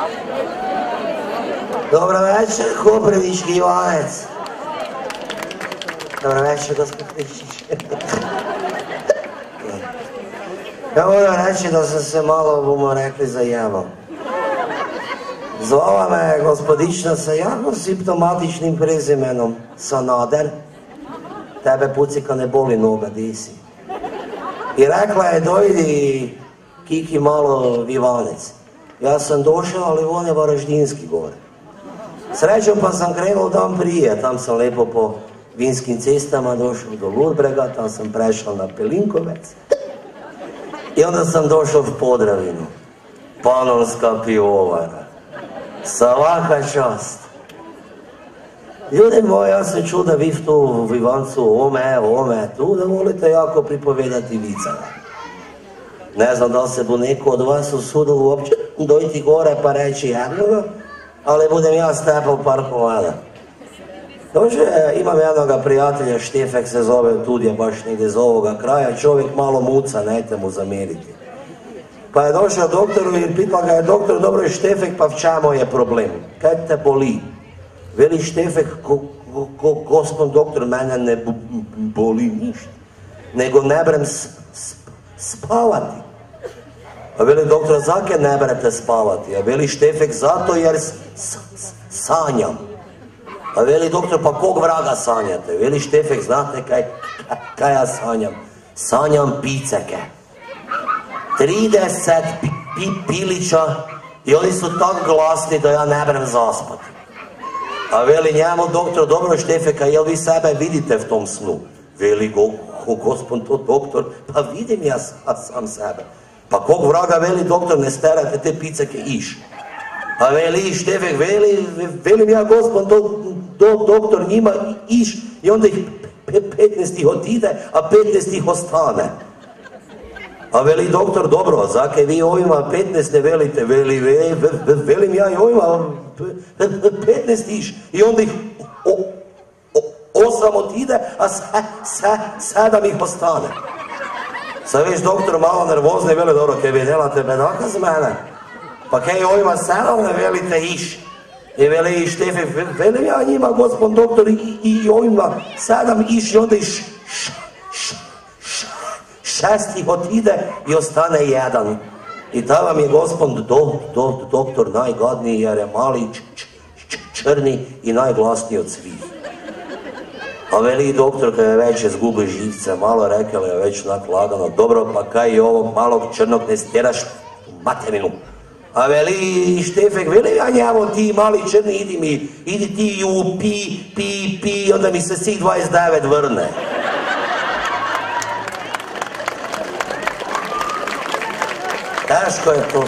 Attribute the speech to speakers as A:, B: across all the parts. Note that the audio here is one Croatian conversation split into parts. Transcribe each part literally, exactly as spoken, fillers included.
A: Dobro večer, Koprivnički Ivanec. Dobro večer, gospod Krišić. Ja moram reći da sam se malo, bomo rekli, zajebal. Zvala me gospodična sa jako simptomatičnim prezimenom Sanader. Tebe pucika ne boli noga, di si. I rekla je, dojdi Kiki malo v Ivanec. Ja sam došao, ali on je Varaždinski gore. Srećom pa sam krenuo dan prije, tam sam lepo po vinskim cestama došao do Ludbrega, tam sam prešao na Pelinkovec. I onda sam došao v Podravinu. Panonska pivovara. Svaka čast. Ljudi moji, ja se čuo da vi tu v Ivancu ome, ome, tu da volite jako pripovedati vicane. Ne znam da li se bo neko od vas usudil uopće dojti gore pa reći jednoga, ali budem ja stepal par komada. Dođe, imam jednoga prijatelja, Štefek se zove, tudi je baš negdje iz ovoga kraja, čovjek malo muca, nejte mu zameriti. Pa je došao doktoru i pitala ga je, doktor, dobro je Štefek, pa v čemu je problem? Kaj te boli? Veli Štefek, ko, ko, ko, gospod doktor, mene ne b, boli ništa, nego ne brem s, s, spavati. A veli doktor, zake ne brete spavati? A veli Štefek, zato jer s, s, s, sanjam. A veli doktor, pa kog vraga sanjate? Veli Štefek, znate kaj, kaj ja sanjam? Sanjam piceke. trideset pi, pi, pilića i oni su tako glasni da ja ne brem zaspati. A veli njemu doktor, dobro Štefeka, jel vi sebe vidite v tom snu? Veli go, go, gospod to doktor, pa vidim ja sam sebe. Pa kog vraga, veli doktor, ne sterate te piceke iš. A veli Štefek, veli, velim ja gospod do, do, doktor njima iš i onda ih petnaest ih otide, a petnaest ih ostane. A veli doktor, dobro, zake vi ovima petnaest ne velite, veli, ve, ve, velim ja i ovima petnaest iš i onda ih o, o, osam otide, a se, se, sedam ih ostane. Sad već doktor malo nervozni, veli, dobro, kaj vi delate bedaka z mene? Pa kaj ovima sedam ne velite iš? I veli Štefek, velim ja njima, gospod doktor, i, i ovima sedam iš i onda ih š, š, š, š, šest ih otide i ostane jedan. I ta vam je gospod do, do, doktor najgadniji jer je mali, č, č, č, črni i najglasniji od svih. A veli doktor, kada je već izgubil živce, malo rekao je već onak lagano, dobro, pa kaj i ovog malog črnog ne stjeraš u materinu. A veli Štefek, veli ja njemu, ti mali črni, idi mi, idi ti ju, pi, pi, pi, onda mi se svih dvadeset devet vrne. Teško je to.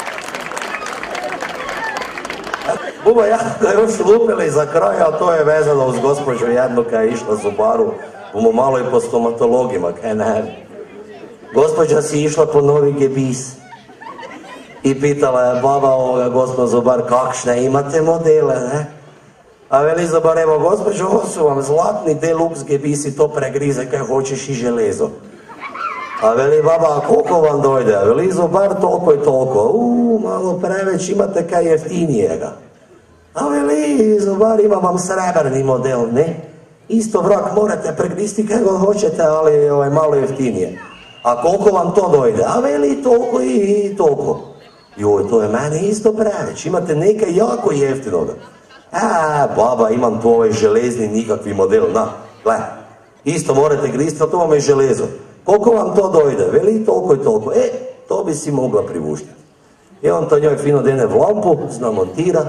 A: Buba, ja ga još lupili za kraj, a to je vezano uz gospođu jednu koja je išla zubaru, bomo malo i po stomatologima, kaj ne. Gospođa si išla po novi gebis i pitala je baba ovoga, gospod zubar, kakšne imate modele, ne? A veli zubar, evo gospođo, ovo su vam zlatni deluxe gebisi, to pregrize kaj hoćeš i železo. A veli baba, a koliko vam dojde? A veli zubar, toliko i toliko. Uuu, malo preveć, imate kaj jeftinijega. A veli, zubar, ima vam srebrni model, ne? Isto vrak morate pregristi kaj god hoćete, ali ovaj, malo jeftinije. A koliko vam to dojde? A veli, toliko i, i toliko. Joj, to je meni isto preveć, imate nekaj jako jeftinoga. A, baba, imam to ovaj železni nikakvi model, na, gle. Isto morate gristi, a to vam je železo. Koliko vam to dojde? Veli, toliko i toliko. E, to bi si mogla privuštiti. I on to njoj fino dene v lampu, zna montira.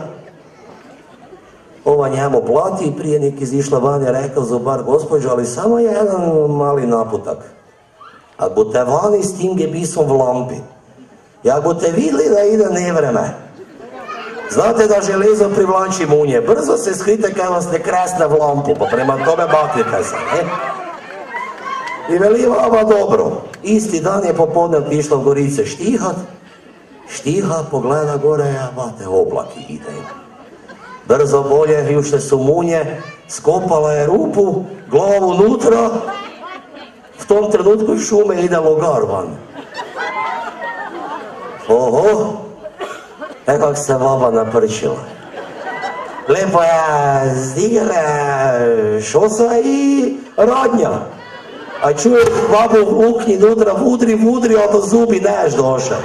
A: Ova njemu plati i prije nek izišla van je rekao zubar, gospođo, ali samo jedan mali naputak. Ako boste vani s tim gebisom v lampi, i ako boste vidjeli da ide nevreme, znate da železo privlači munje, brzo se skrite kaj vas ne kresne v lampu, pa prema tome bakljite se, ne? I veli baba, dobro, isti dan je popodne otišla v Gorice štihat, štiha, pogleda gore, a bate oblaki ide. Brzo bolje, jušle su munje, skopala je rupu, glavu unutra, v tom trenutku iz šume ide logar van. Oho, E kak se baba naprčila. Lepo je zdigala šosa i radnja. A čuješ babu v okni dotra vudri, vudri, a do zubi neš došel.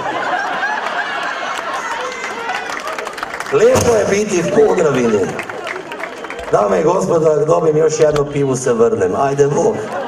A: Lepo je biti v Podravini. Dame i gospodo, ako dobijem još jedno pivu se vrnem. Ajde Bog.